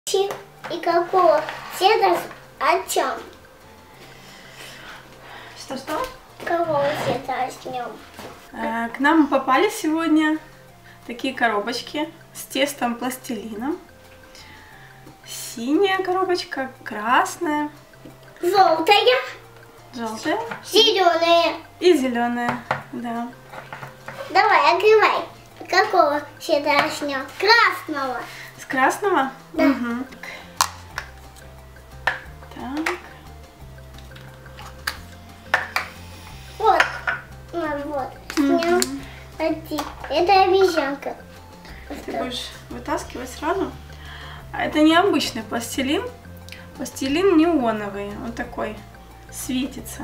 И какого цвета о чем? Что? Какого цвета возьмем? К нам попали сегодня такие коробочки с тестом пластилином. Синяя коробочка, красная, Желтая, зеленая. и зеленая. Да. Давай, открывай. Какого цвета возьмем? Красного. С красного? Да. Угу. Так. Вот. Вот. Возьмем один. Это обезьянка. Ты будешь вытаскивать сразу. А это не обычный пластилин. Пластилин неоновый. Он такой светится.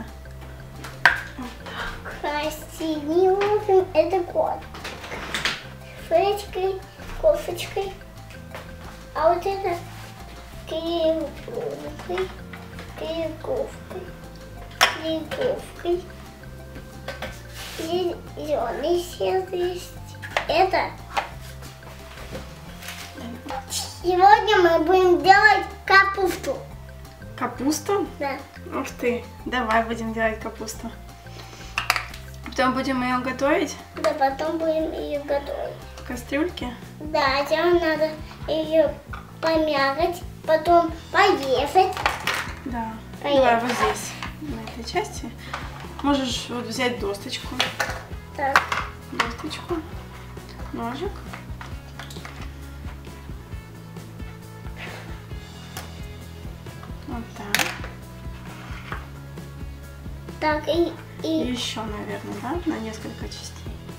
Красивый. Это кот. Флечкой, кофочкой. А вот это криговкой, зеленый цвет есть. Это сегодня мы будем делать капусту. Капусту? Да. Ух ты, давай будем делать капусту. Потом будем ее готовить Да, потом будем ее готовить. в кастрюльке. Да, там надо ее помягать, потом порезать. Да. Поехали. Давай вот здесь, на этой части. Можешь вот взять досточку. Так. Досточку. Ножик. Вот так. Так, И и еще, наверное, да? На несколько частей.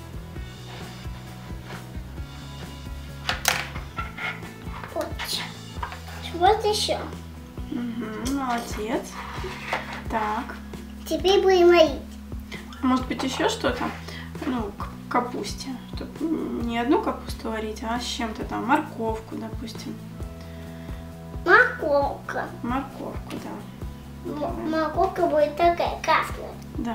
вот еще. Угу, молодец. Так. Теперь будем варить. Может быть еще что-то? Ну, к капусте. Чтобы не одну капусту варить, а с чем-то там. Морковку, допустим. Морковка. Морковку, да. Морковка будет такая красная. Да.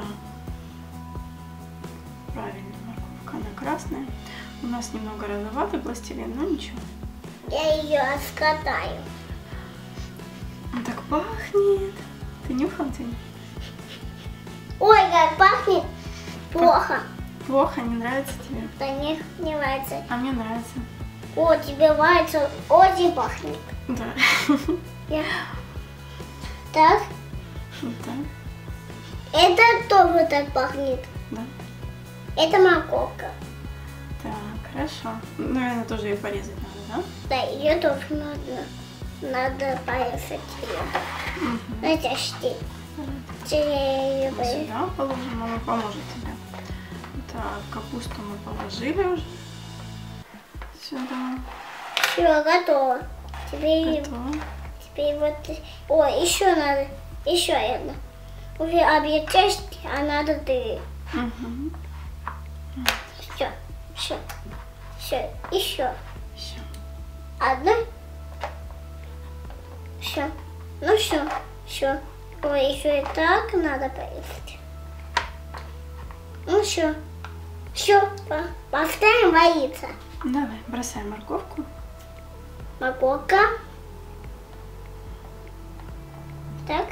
Правильно, морковка, она красная. У нас немного розоватый пластилин, но ничего. Я ее раскатаю. Он так пахнет. Ты нюхал, Тень? Ой, как пахнет. Плохо. Плохо, не нравится тебе? Да не нравится. А мне нравится. О, тебе нравится, очень пахнет. Да. Так, Вот так. это тоже так пахнет. Да. Это морковка. Так, хорошо. Наверное, тоже ее порезать надо, Да, ее тоже надо. Надо порезать ее. да? Угу. На части. Я ее порежу. Сюда положим, мама поможет тебе. Так, капусту мы положили уже. Сюда. Все, готово. Теперь вот. Ой, еще надо. Еще одна. Уже обе части, а надо три. Угу. Все. Еще. Все. Одна. Все. Ну все. Ой, еще и так надо порезать. Ну все. Поставим вариться. Давай, бросаем морковку. Морковка. Так.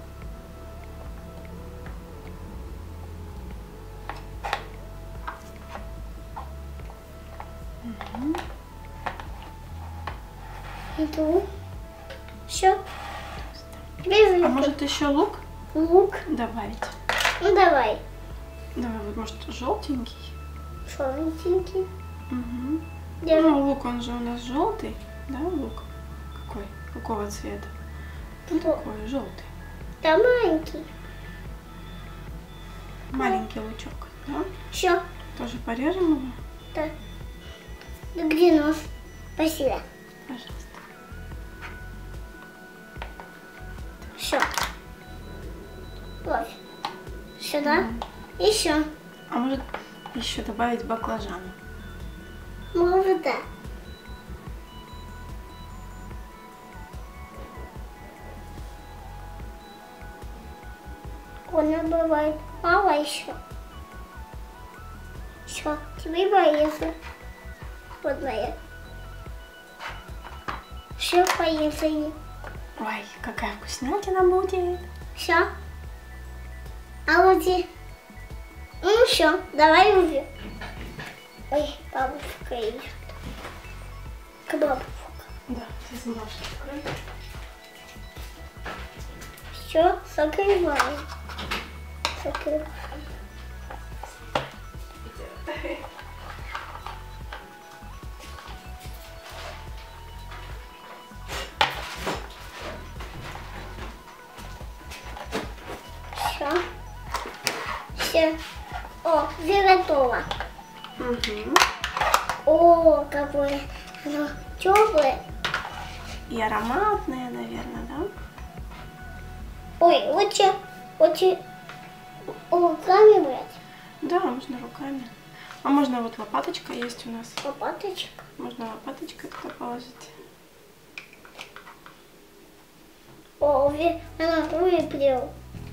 Угу. Иду. Все. А может еще лук Лук. добавить? Ну давай. Давай, вот может желтенький. Желтенький. Угу. Держи. Ну, лук, он же у нас желтый, да, лук? Какой? Какого цвета? Ну, такой, желтый. Да маленький. Маленький лучок, да? Все. Тоже порежем его? Да. Да где нож? Спасибо. Пожалуйста. Все. Вот. Сюда. Еще. А может еще добавить баклажаны? Может, да. Он бывает мало еще. Все, теперь порезу. Вот моя. Все, поехали. Ой, какая вкуснятина будет. Все. А вот и... Ну все, давай уже. Ой, бабушка идет. К бабушке. Да, сейчас бабушка откроет. Все, закрываем. Закрываем. Все. Все. О, все готово. Угу. О, какое оно теплое. И ароматная, наверное, да? Ой, очень руками брать. Да, можно руками. А можно вот лопаточка есть у нас. Лопаточка. Можно лопаточкой туда положить. О, она выплел.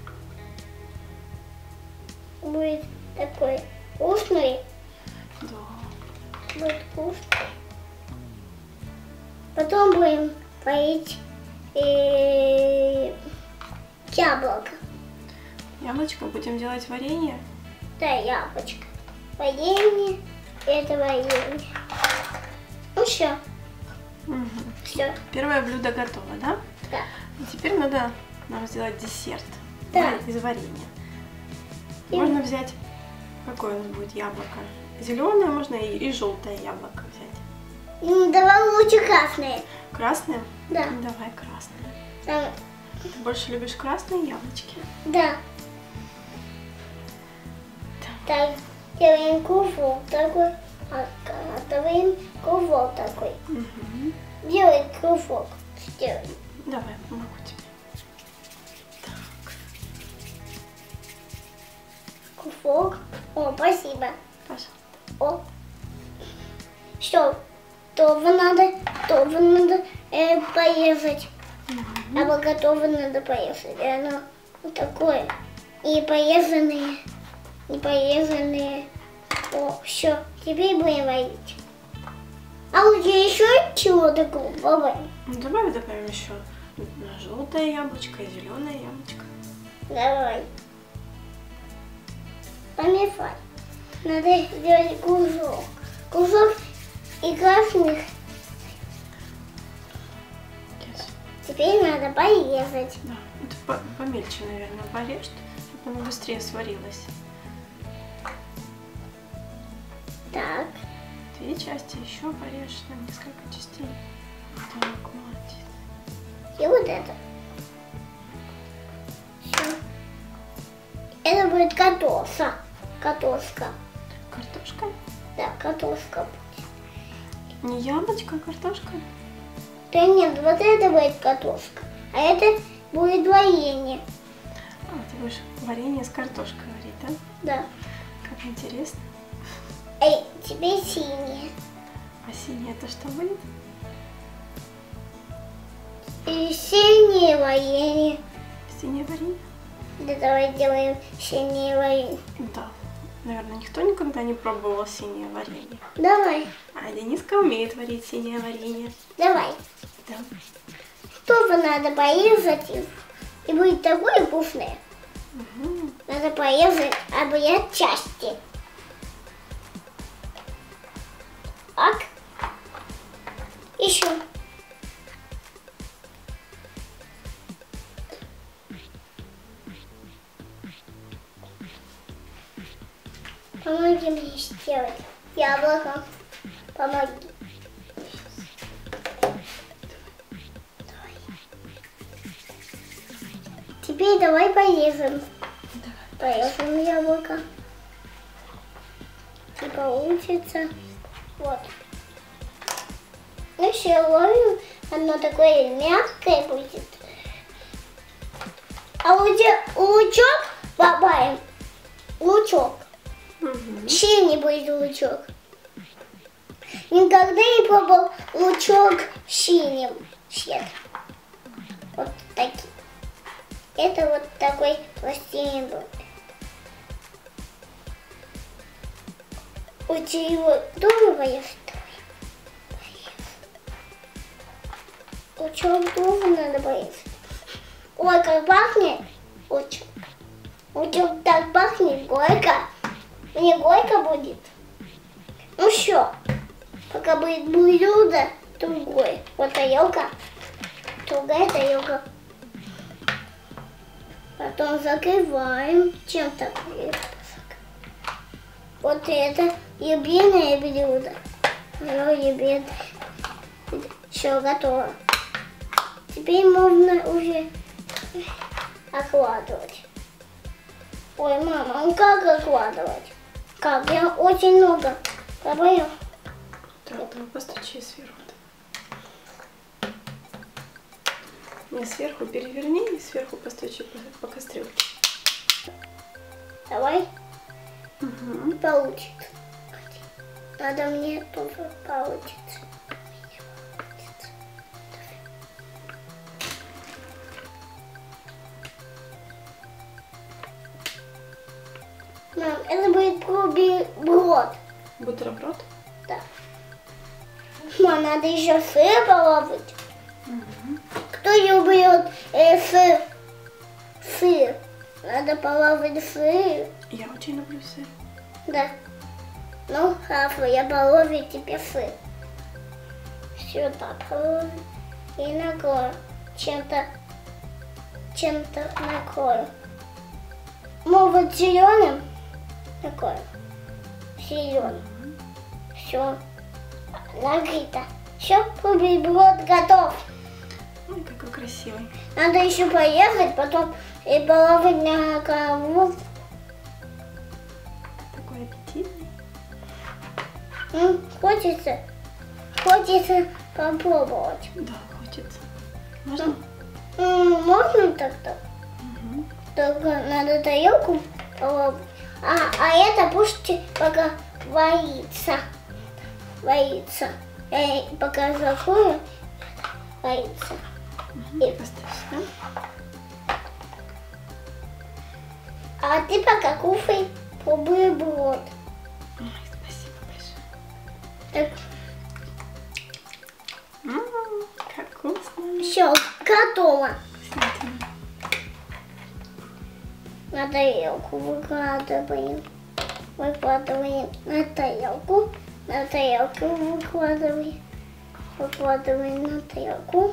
Будет такой вкусный. Да. Будет вкусный. Потом будем поить яблоко. Яблочко будем делать варенье. Да, яблочко. Варенье. Это варенье. Ну все. Угу. Все. Первое блюдо готово, да? Да. И теперь надо нам сделать десерт. Да. Из варенья. И- Можно взять, какое у нас будет яблоко? Зеленое, можно и желтое яблоко взять. Ну, давай лучше красное. Красное? Да. Ну, давай красное. Там, Ты больше любишь красные яблочки? да. Так, делаем кругок такой, делаем кругок такой. Угу. Делай кругок. Сделай. Давай, помогу тебе. Так, Кругок. О, спасибо. пожалуйста. О. Все. Готово надо порезать. Оно готово надо порезать. И оно вот такое. И порезанные. О, все. Теперь будем варить. А у тебя еще чего такого? Давай. Ну, добавим еще желтое яблочко и зеленое яблочко. Давай. Помешай. Надо сделать кружок. Кружок и красных. Yes. Теперь надо порезать. Да, это помельче, наверное, порежь, чтобы оно быстрее сварилось. Так. 2 части еще порежь на несколько частей. Так, молодец. И вот это. Все. Это будет картошка. Картошка. Картошка? Да, картошка будет. Не яблочко, а картошка? Да нет, вот это будет картошка. А это будет варенье. А, ты будешь варенье с картошкой варить, да? Да. Как интересно. Эй, теперь синее. А синее это что будет? И синее варенье. Синее варенье? Да, давай делаем синее варенье. Да. Наверное, никто никогда не пробовал синее варенье. Давай, А Дениска умеет варить синее варенье. давай. Да. Чтобы надо порезать и будет такое вкусное. Угу. Надо порезать обрезать части. Так. Еще. Помоги мне сделать яблоко. Помоги. Теперь давай порежем. Порежем яблоко. И получится вот. Ну все, ловим. Оно такое мягкое будет. А лучок добавим. Лучок. Угу. Синий будет лучок. Никогда не пробовал лучок синим цветом. Вот такие. Это вот такой пластилин был. У тебя его тоже боишься? Очень долго надо бояться. Ой, как пахнет. Очень. Очень так пахнет, горько. Мне горько будет. Ну все. Пока будет блюдо другое. Вот тарелка. Другая тарелка. Потом закрываем чем-то. Вот это любимое блюдо. Мое любимое. Все готово. Теперь можно уже откладывать. Ой, мама, ну как откладывать? Как? Я очень много. Давай. Так, постучи сверху. Не сверху переверни и сверху постучи по кастрюльке. Давай. Угу. Получится. Надо мне тоже получится. Мам, это будет бутерброд. Бутерброд? Да. Мам, надо еще сыр положить. Угу. Кто любит сыр? Сыр. Надо положить сыр. Я очень люблю сыр. Да. Ну, хорошо, я положу тебе сыр. Сюда положу. И накрою. Чем-то накрою. Может, зеленым? Накрою. Зеленым. Все. Накрыто. Все, бутерброд готов. Ой, какой красивый. Надо еще порезать, потом и положить на кого. Такой аппетитный. Хочется попробовать. Да, хочется. Можно? Можно так-то? Угу. Только надо тарелку положить. А это пусть пока варится. Я пока закрою, варится. Угу. И поставь сюда. А ты пока кушай бутерброд. Ой, спасибо большое. Так, Как вкусно. все, готово. Вкуснятина. На тарелку выкладываем. На тарелку. На тарелку выкладываем. Выкладываем на тарелку.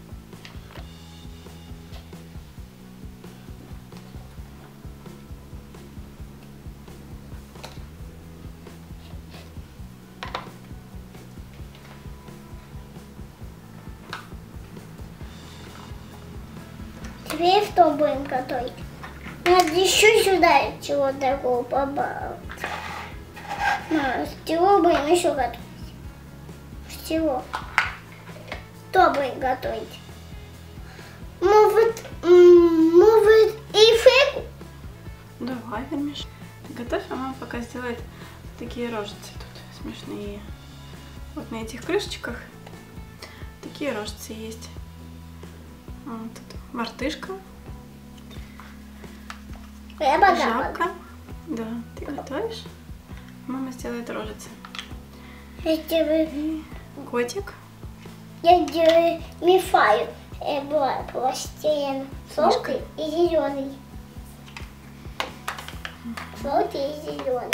Теперь что будем готовить? Надо еще сюда чего такого побавить. С чего будем еще готовить? С чего? Что будем готовить? Может и фрику? Давай, Вермиш. Готовь, а мама пока сделает такие рожицы тут смешные. Вот на этих крышечках такие рожицы есть. Вот тут мартышка, жабка. Да, ты готовишь? Мама сделает рожицы. Я делаю И котик. мифаю. Пластилин. Желтый и зеленый. Желтый и зеленый.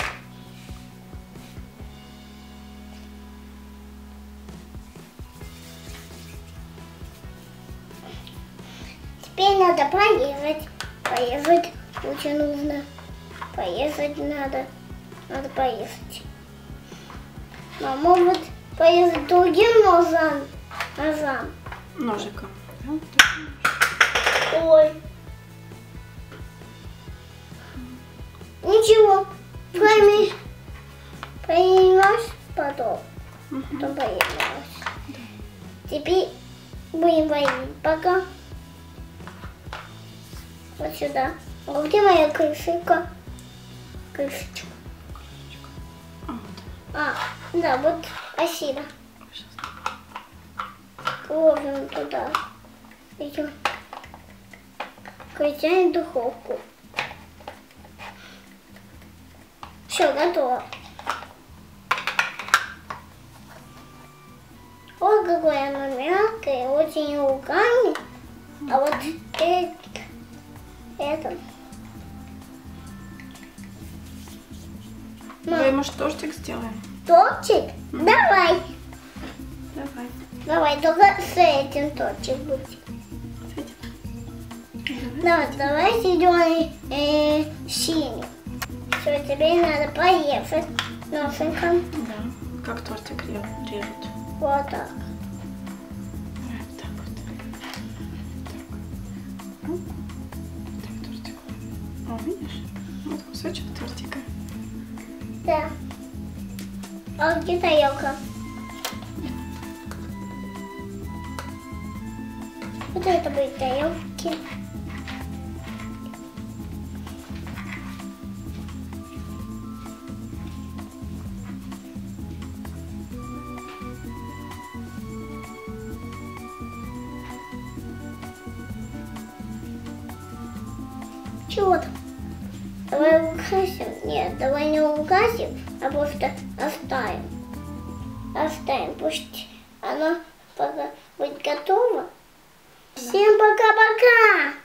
Теперь надо порезать. Порезать очень нужно. Порезать надо. Надо порезать. А может порезать другим ножом? Ножиком. Да? Ой. Ничего. Поймешь потом. Потом поедешь. Теперь будем варить пока. Вот сюда. А где моя крышечка? Крышечка. А, да, вот, спасибо. Ложим туда. Идем. Включаем духовку. Все, готово. Вот какое оно мягкое, очень руками. А вот это. Давай, может, тортик сделаем? Тортик? Давай. Давай. Давай, только с этим тортик будет. С этим? Давай зеленый, синий. Все, теперь надо поехать носиком. Да. Как тортик режут? Вот так. Вот так вот. Так. Так, тортик. О, видишь? Вот кусочек тортика. Да. А где тарелка? Вот это будет тарелки. Чего там? Давай украсим. Нет, давай не украсим, а просто оставим. Оставим, пусть оно пока будет готово. Всем пока-пока!